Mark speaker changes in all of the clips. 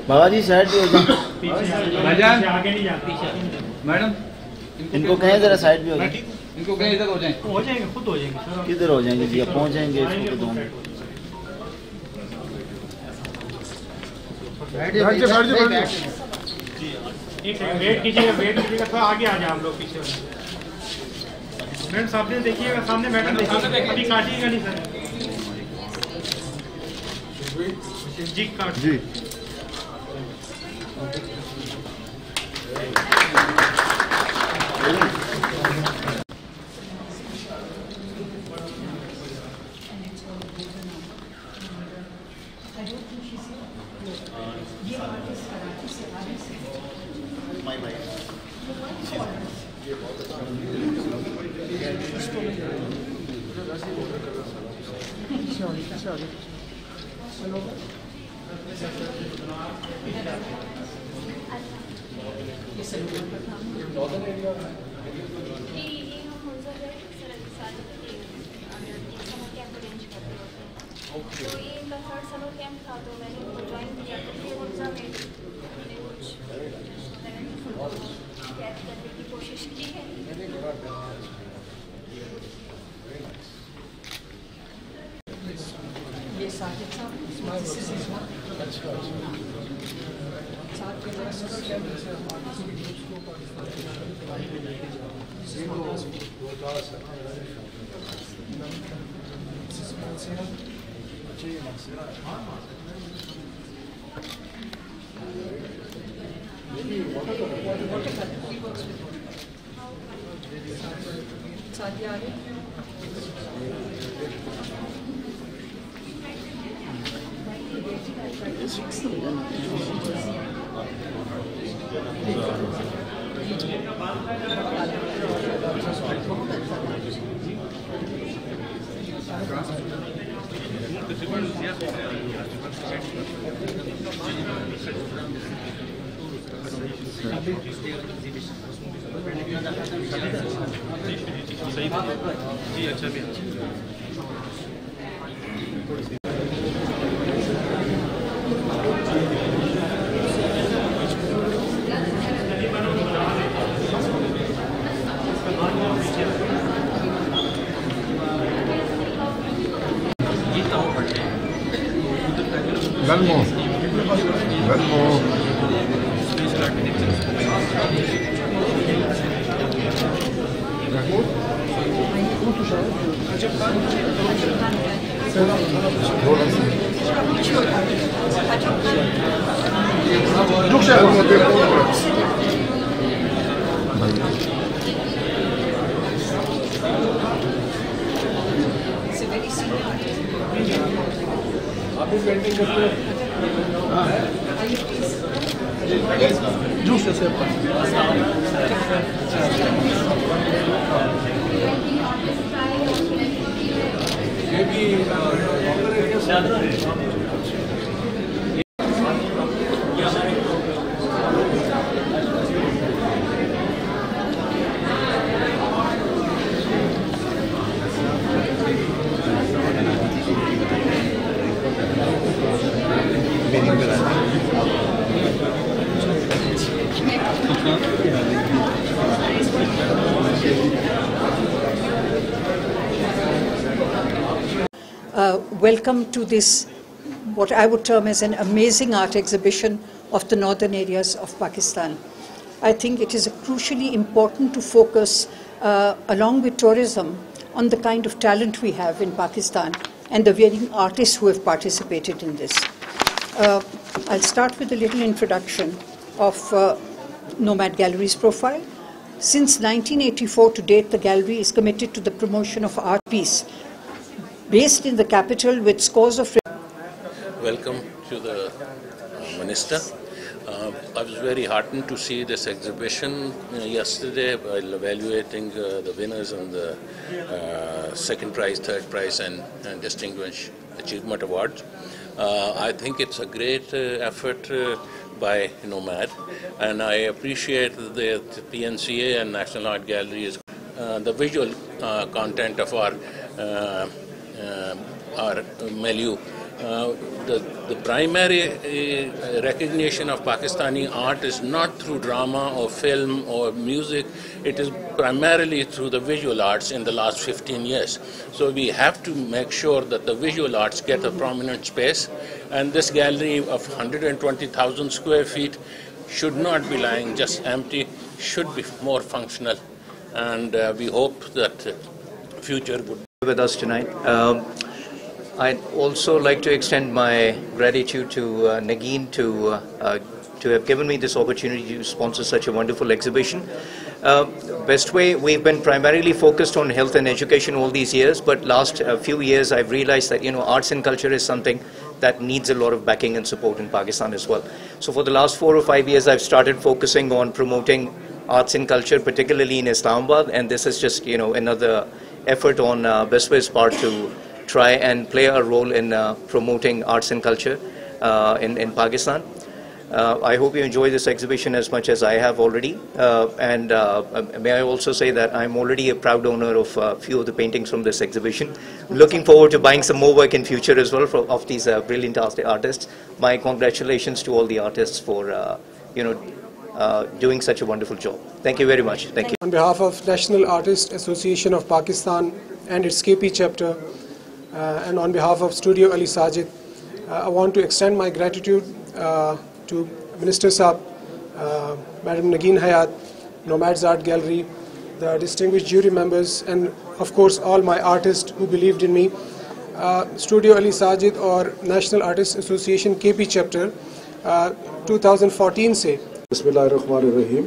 Speaker 1: बाबा जी side भी हो जाए।
Speaker 2: आगे नहीं जाती मैडम,
Speaker 1: इनको कहें जरा साइड भी हो जाए।
Speaker 2: इनको कहें इधर हो जाए। हो जाएंगे, खुद हो जाएंगे सर।
Speaker 1: किधर हो जाएंगे जी? अब पहुँच जाएंगे इसको तो दोनों।
Speaker 2: एक वेट कीजिएगा, थोड़ा आगे आ जाए आप लोग पीछे। मैडम सामने देखिएगा, सामने मैडम देखिएगा, अभी काटिएगा नहीं सर जी, काट जी।
Speaker 3: तो ये इनका थर्ड समर कैंप था, तो मैंने उनको ज्वाइन किया। तो ये उनका मैंने कुछ कैद करने की कोशिश की है।
Speaker 4: ये साजिद साहब, जी अच्छा भी
Speaker 5: Velmo.
Speaker 4: Welcome to this, what I would term as an amazing art exhibition of the northern areas of Pakistan. I think it is crucially important to focus, along with tourism, on the kind of talent we have in Pakistan and the varying artists who have participated in this. I'll start with a little introduction of Nomad Gallery's profile. Since 1984 to date, the gallery is committed to the promotion of art piece, based in the capital with scores of...
Speaker 6: Welcome to the Minister. I was very heartened to see this exhibition yesterday while evaluating the winners and the second prize, third prize and Distinguished Achievement Awards. I think it's a great effort by Nomad, and I appreciate the PNCA and National Art Gallery. The visual content of our milieu The primary recognition of Pakistani art is not through drama or film or music. It is primarily through the visual arts in the last 15 years. So we have to make sure that the visual arts get a prominent space, and this gallery of 120,000 square feet should not be lying just empty, should be more functional, and we hope that future would
Speaker 5: with us tonight. I'd also like to extend my gratitude to Nagin to have given me this opportunity to sponsor such a wonderful exhibition. Bestway, we've been primarily focused on health and education all these years, but last few years I've realized that arts and culture is something that needs a lot of backing and support in Pakistan as well. So for the last 4 or 5 years I've started focusing on promoting arts and culture, particularly in Islamabad, and this is just another effort on Bestway's part to try and play a role in promoting arts and culture in Pakistan. I hope you enjoy this exhibition as much as I have already, and may I also say that I'm already a proud owner of a few of the paintings from this exhibition. Looking forward to buying some more work in future as well of these brilliant artists. My congratulations to all the artists for doing such a wonderful job. Thank you very much. Thank you.
Speaker 7: On behalf of National Artists Association of Pakistan and its KP chapter, and on behalf of Studio Ali Sajid, I want to extend my gratitude to Minister Saab, Madam Nagin Hayat, Nomads Art Gallery, the distinguished jury members, and of course all my artists who believed in me. Studio Ali Sajid और National Artists Association KP chapter 2014 से
Speaker 8: बिस्मिल्लाहिर्रहमानिर्रहीम।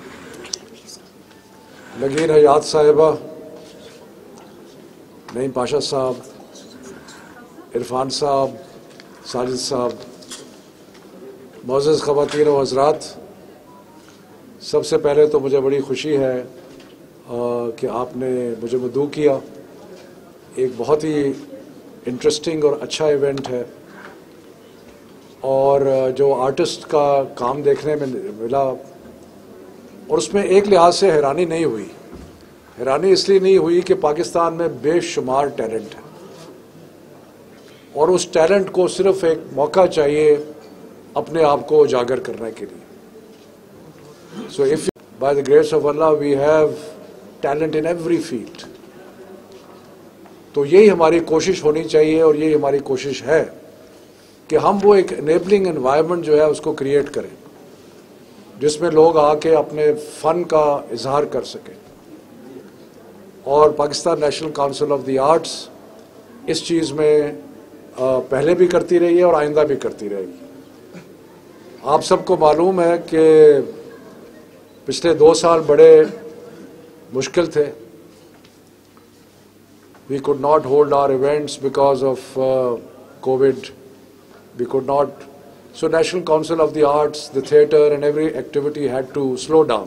Speaker 8: नगीन हयात साहिबा, नईम पाशा साहब, इरफान साहब, साजिद साहब, मोअज़्ज़ज़ ख़वातीन व हज़रात, सबसे पहले तो मुझे बड़ी खुशी है कि आपने मुझे मदऊ किया। एक बहुत ही इंटरेस्टिंग और अच्छा इवेंट है, और जो आर्टिस्ट का काम देखने में मिला, और उसमें एक लिहाज से हैरानी नहीं हुई। हैरानी इसलिए नहीं हुई कि पाकिस्तान में बेशुमार टैलेंट है, और उस टैलेंट को सिर्फ एक मौका चाहिए अपने आप को उजागर करने के लिए। So if by the grace of Allah we have talent in every field, तो यही हमारी कोशिश होनी चाहिए, और यही हमारी कोशिश है कि हम वो एक एनेबलिंग एनवायरनमेंट जो है उसको क्रिएट करें, जिसमें लोग आके अपने फ़न का इजहार कर सकें। और Pakistan national council of the arts इस चीज़ में पहले भी करती रही है और आइंदा भी करती रहेगी। आप सबको मालूम है कि पिछले 2 साल बड़े मुश्किल थे। We could not hold our events because of covid. We could not, so National Council of the Arts, the theatre and every activity had to slow down.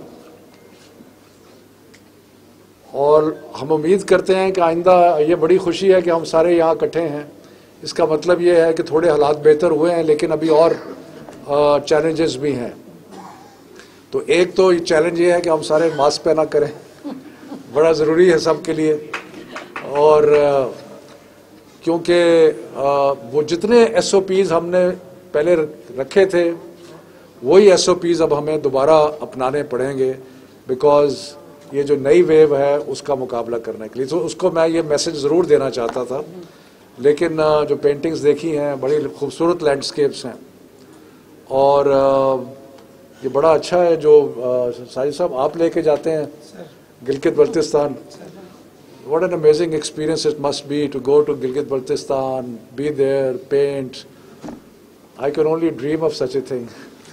Speaker 8: और हम उम्मीद करते हैं कि आइंदा, ये बड़ी खुशी है कि हम सारे यहाँ इकट्ठे हैं। इसका मतलब ये है कि थोड़े हालात बेहतर हुए हैं, लेकिन अभी और चैलेंजेस भी हैं। तो एक तो चैलेंज ये है कि हम सारे मास्क पहना करें, बड़ा ज़रूरी है सबके लिए। और क्योंकि वो जितने SOPs हमने पहले रखे थे, वही SOPs अब हमें दोबारा अपनाने पड़ेंगे, बिकॉज़ ये जो नई वेव है उसका मुकाबला करने के लिए। तो उसको मैं ये मैसेज ज़रूर देना चाहता था। लेकिन जो पेंटिंग्स देखी हैं, बड़ी खूबसूरत लैंडस्केप्स हैं, और ये बड़ा अच्छा है जो साजिद साहब आप लेके जाते हैं Gilgit Baltistan. What an amazing experience it must be to go to Gilgit-Baltistan, be there, paint. I can only dream of such a thing.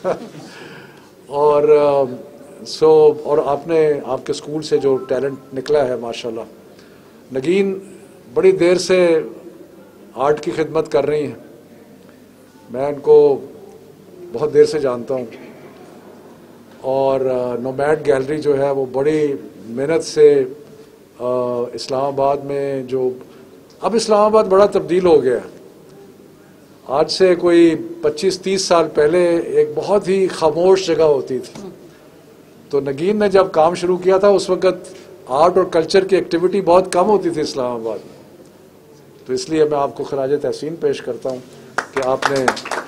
Speaker 8: और और आपके स्कूल से जो टैलेंट निकला है माशाल्लाह। नगीन बड़ी देर से आर्ट की खिदमत कर रही हैं। मैं इनको बहुत देर से जानता हूँ, और नोमैड गैलरी जो है वो बड़ी मेहनत से इस्लामाबाद में, जो अब इस्लामाबाद बड़ा तब्दील हो गया। आज से कोई 25-30 साल पहले एक बहुत ही खामोश जगह होती थी। तो नगीन ने जब काम शुरू किया था, उस वक़्त आर्ट और कल्चर की एक्टिविटी बहुत कम होती थी इस्लामाबाद में। तो इसलिए मैं आपको खराज तहसीन पेश करता हूँ। कि आपने,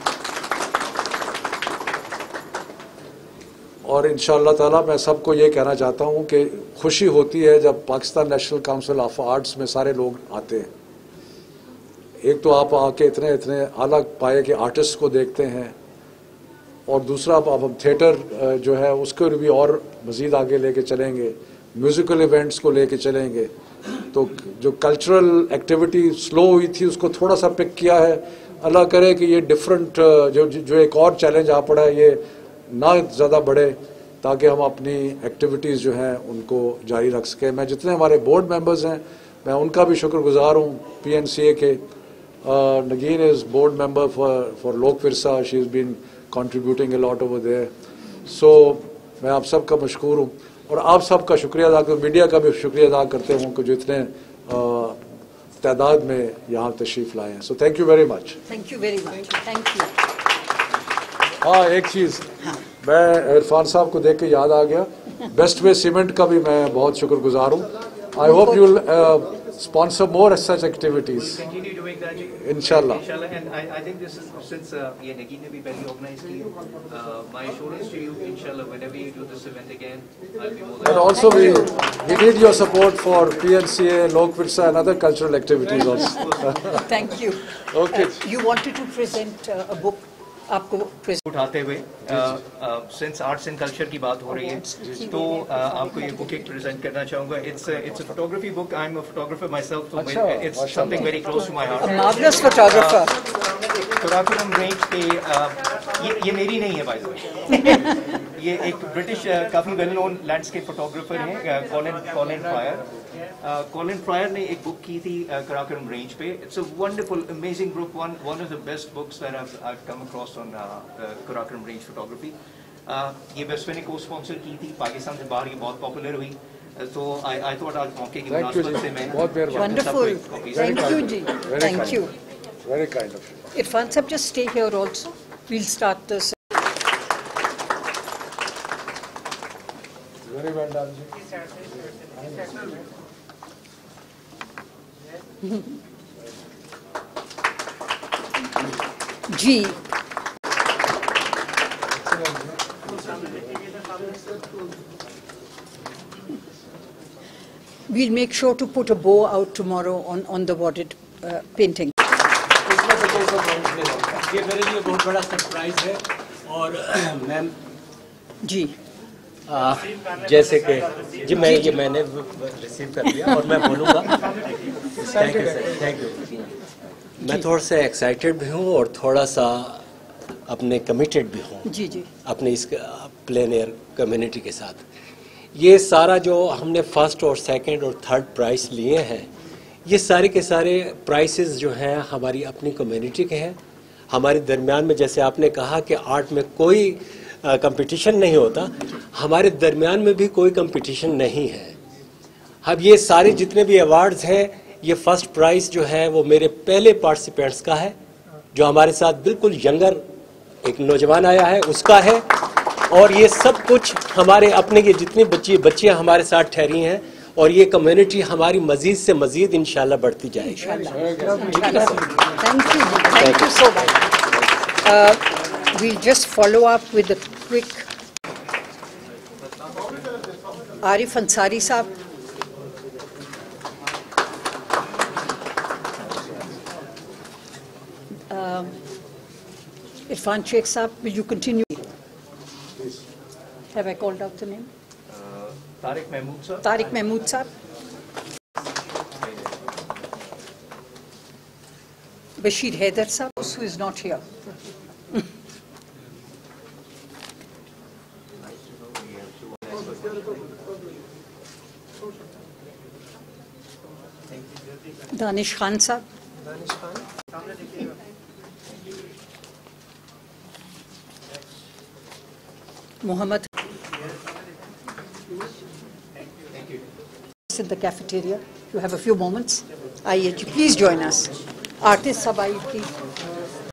Speaker 8: और इंशाअल्लाह ताला मैं सबको ये कहना चाहता हूँ कि खुशी होती है जब Pakistan national council of arts में सारे लोग आते हैं। एक तो आप आके इतने इतने अलग पाए के आर्टिस्ट को देखते हैं, और दूसरा आप थिएटर जो है उसको भी और मज़ीद आगे लेके चलेंगे, म्यूज़िकल इवेंट्स को लेके चलेंगे। तो जो कल्चरल एक्टिविटी स्लो हुई थी उसको थोड़ा सा पिक किया है। अल्लाह करे कि ये डिफरेंट जो एक और चैलेंज आ पड़ा है ये ना ज़्यादा बढ़े, ताकि हम अपनी एक्टिविटीज़ जो हैं उनको जारी रख सकें। मैं जितने हमारे बोर्ड मेंबर्स हैं मैं उनका भी शुक्रगुजार हूँ PNCA के। Nageen is board member for Lok Virsa, she is been contributing a lot over there. So मैं आप सब का मशकूर हूँ, और आप सब का शुक्रिया अदा कर, मीडिया का भी शुक्रिया अदा करते हूँ कि जो इतने तादाद में यहाँ तशरीफ़ लाए हैं। So thank you very much.
Speaker 4: Thank you very much. Thank you.
Speaker 8: हाँ, एक चीज़ मैं इरफान साहब को देख के याद आ गया, बेस्ट वे सीमेंट का भी मैं बहुत शुक्रगुजार हूँ। I hope you will sponsor more such activities.
Speaker 5: Continue doing that.
Speaker 8: Inshallah.
Speaker 5: Inshallah, and I think this is since ये नगीन ने भी पहले organize की, my assurance to you, inshallah, whenever you do this event again, I'll be more than.
Speaker 8: And also we need your support for PNCA, Lok Virsa and other cultural activities also.
Speaker 4: Thank you.
Speaker 8: Okay.
Speaker 4: You wanted to present a book. आपको present
Speaker 5: उठाते हुए since arts and culture की बात हो रही है तो आपको ये बुक एक प्रेजेंट करना चाहूँगा। It's a photography book. I am a photographer myself, तो it's something very close to my heart.
Speaker 4: marvelous photographer.
Speaker 5: Karakoram range पे ये मेरी नहीं है भाई साहब, ये एक ब्रिटिश काफ़ी वेल नोन लैंडस्केप फोटोग्राफर हैं कॉलिन फ्रायर ने एक बुक की थी कराकोरम रेंज पे। It's a wonderful amazing book, one of the best books that I've come across on Karakoram range photography. ये वेस्टर्न ने को स्पॉन्सर की थी, पाकिस्तान से बाहर ये बहुत पॉपुलर हुई, तो आई थॉट आज मौके की मुनासिबत से मैं
Speaker 4: Wonderful. Thank you ji. Thank you.
Speaker 8: Very kind of you.
Speaker 4: Irfan sir, just stay here also. We'll start this.
Speaker 8: Very well done ji.
Speaker 4: Ji we'll make sure to put a bow out tomorrow on the wadded painting.
Speaker 9: ये मेरे लिए बहुत बड़ा surprise है, और ma'am
Speaker 4: जी
Speaker 9: जैसे कि जी मैंने रिसीव कर लिया और मैं बोलूँगा। Thank you sir, thank you. मैं थोड़ा सा एक्साइटेड भी हूँ और थोड़ा सा अपने कमिटेड भी हूँ
Speaker 4: जी जी
Speaker 9: अपने इस प्लेन एयर कम्युनिटी के साथ। ये सारा जो हमने फर्स्ट और सेकंड और थर्ड प्राइस लिए हैं, ये सारे के सारे प्राइसेस जो हैं हमारी अपनी कम्युनिटी के हैं। हमारे दरमियान में, जैसे आपने कहा कि आर्ट में कोई कंपटीशन नहीं होता, हमारे दरमियान में भी कोई कंपटीशन नहीं है। अब ये सारे जितने भी अवार्ड्स हैं, ये फर्स्ट प्राइज़ जो है वो मेरे पहले पार्टिसिपेंट्स का है, जो हमारे साथ बिल्कुल यंगर एक नौजवान आया है उसका है, और ये सब कुछ हमारे अपने ये जितनी बच्चियाँ हमारे साथ ठहरी हैं, और ये कम्युनिटी हमारी मज़ीद से मज़ीद इंशाल्लाह बढ़ती जाएगी।
Speaker 4: Thank you so much. We'll just follow up with a quick Arif Ansari साहब। Irfan Sheikh साहब, will you continue? Have I called out the name?
Speaker 5: Tariq Mahmood साहब।
Speaker 4: Tariq Mahmood साहब। Bashir Haider साहब, who is not here. Danish Khan साहब। Mohammed in the cafeteria. You have a few moments. Please join us. Artist Sabai ki